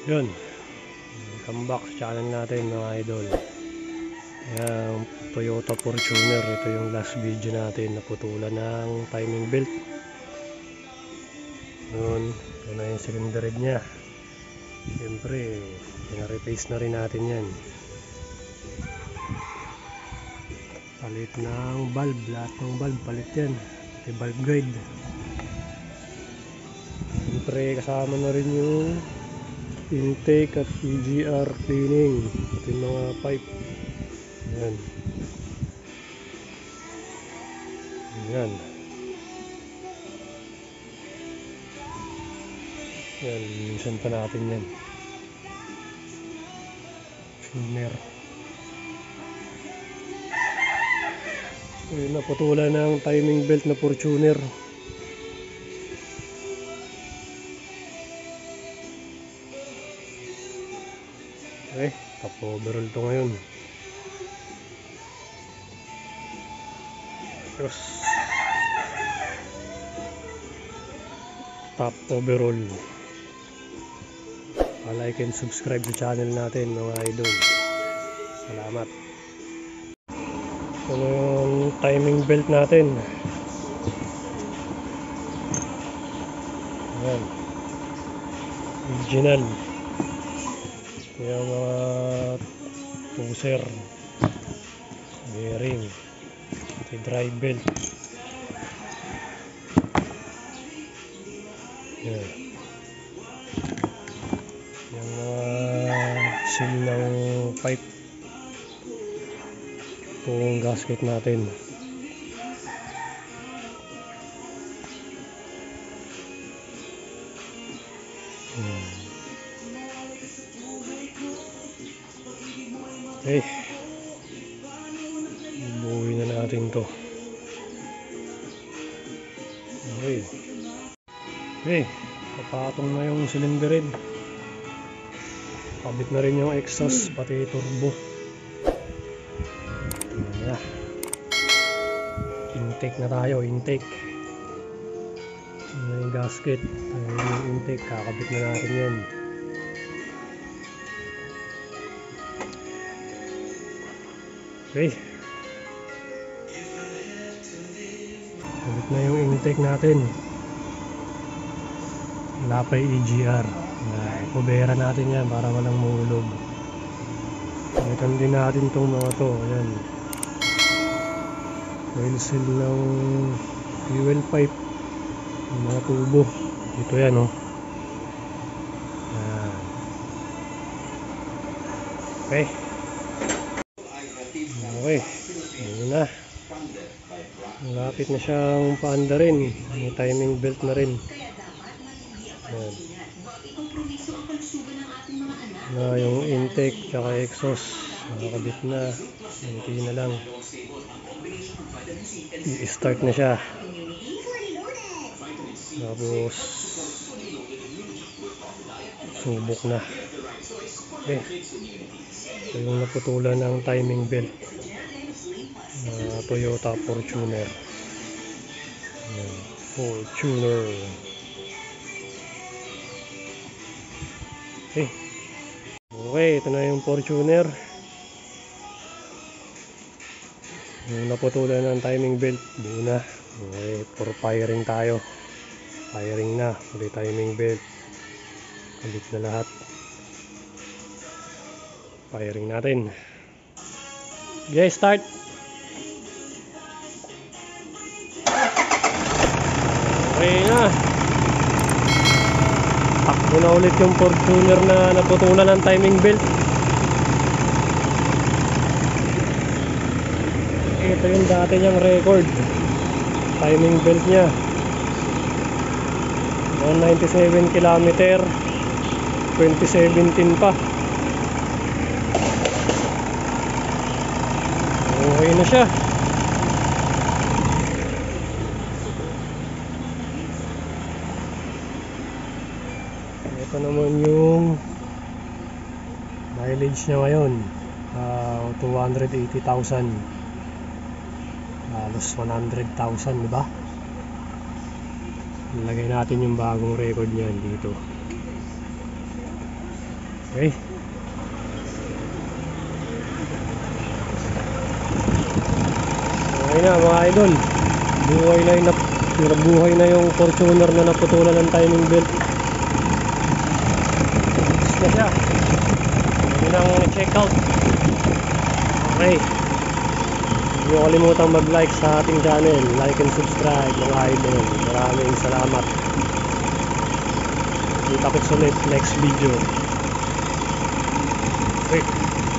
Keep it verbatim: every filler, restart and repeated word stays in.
Yun, welcome back sa channel natin mga idol. Ayan, Toyota Fortuner. Ito yung last video natin, naputulan ng timing belt. Yun, ito na yung cylinder head nya. Siyempre, pina-replace na rin natin yan. Palit ng valve, lahat ng valve palit yan. Pati valve guide. Siyempre, kasama na rin yung intake at E G R cleaning. Ito yung mga pipe. Ayan. Ayan. Ayan, minsan pa natin yan. Tuner. Ayan, naputulan ng timing belt na Fortuner. Okay, top overall to ngayon. Tapos top overall. Like and subscribe sa channel natin mga idol. Salamat. Ano yung timing belt natin? Ayan, original. Yung mga tuser, bearing, drive belt. Yan. Yung mga seal ng pipe. Ito yung gasket natin. Hmm. Okay, buuin na natin to. Okay, okay, papatong na yung cylinder head. Kabit na rin yung exhaust pati turbo. Ayan na. Intake na tayo, intake. Ayan yung gasket. Ayan yung intake, kakabit na natin yun. Okay, ulit na yung intake natin. Wala pa yung E G R. Kubera natin yan para walang mahulog. Ulitan din natin itong mga to. Ayan, oil seal ng fuel pipe, yung mga tubo dito yan, oh. Ayan. Okay, okay, yun na. Malapit na siyang paanda rin. May timing belt na rin. Ayan. Na yung intake tsaka exhaust nakakabit na. Hindi na lang. I-start na siya. Tapos subok na. Okay, ito yung naputulan ng timing belt na Toyota Fortuner. Ayan, Fortuner. Okay, okay, ito na yung Fortuner. Yung naputulan ng timing belt, buo na. Okay, for firing tayo. Firing na, ulit timing belt. Ulit na lahat. Firing natin. Okay, start. Okay na. Takbo na ulit yung Fortuner na naputulan ng timing belt. Ito yung dati niyang record. Timing belt niya one ninety-seven kilometer twenty seventeen pa. Okay na siya. Ito naman yung mileage niya ngayon, uh, two hundred eighty thousand. Halos one hundred thousand, diba? Ilagay natin yung bagong record niyan dito. Okay. Okay na mga idol. Buhay na yung nap- buhay na yung Fortuner na naputulan ng timing belt. Tapos na siya. Pwede nang check out. Okay. Huwag niyo kalimutang mag-like sa ating channel. Like and subscribe mga idol. Maraming salamat. Kita kits ulit next video. Okay.